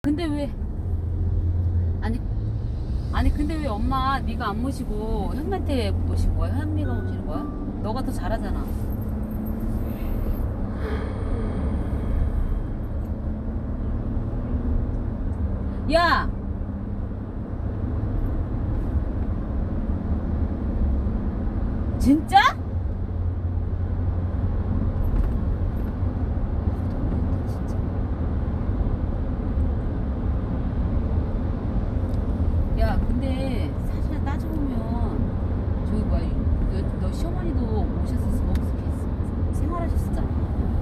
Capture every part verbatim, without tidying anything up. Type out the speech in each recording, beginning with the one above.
근데 왜 아니 아니 근데 왜 엄마 네가 안 모시고 현미한테 모신 거야? 현미가 모시는 거야? 너가 더 잘하잖아. 야! 진짜? 야, 근데 사실 따져보면 저기 뭐야, 너, 너 시어머니도 오셨었어, 뭐 그렇게 생활하셨었잖아.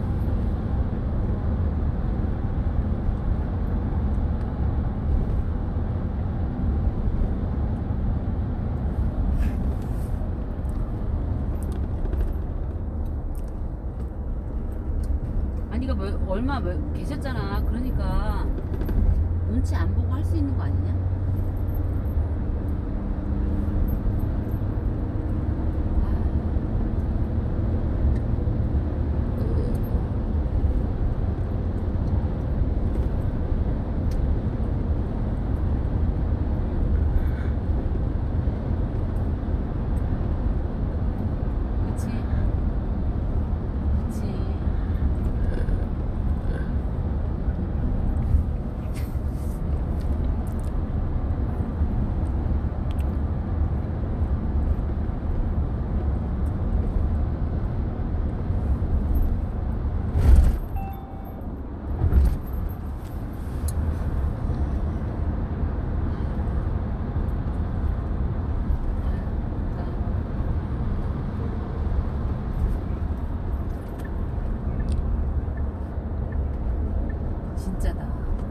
아니가 뭐, 얼마 뭐, 계셨잖아. 그러니까 눈치 안 보고 할 수 있는 거 아니냐? 그치? 그치? 진짜다.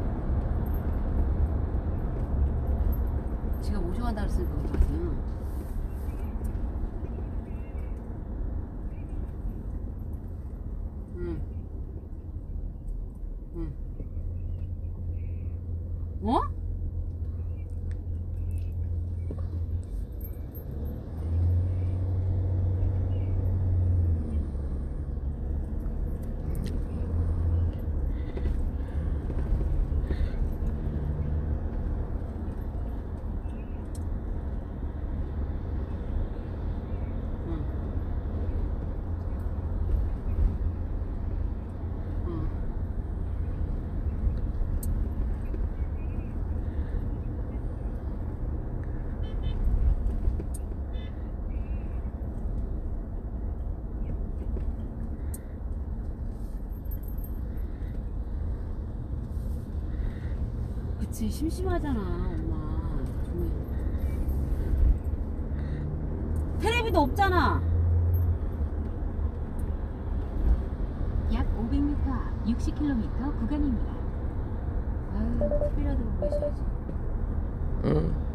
지가 모셔간다 그랬으니까 그거거든. 응. 응. 어? 응. 응. 그치, 심심하잖아, 엄마. 종일. 테레비도 없잖아. 약 오백 미터 앞 육십 킬로미터 구간입니다. 아유, 티비라도 보고 계셔야지. 응.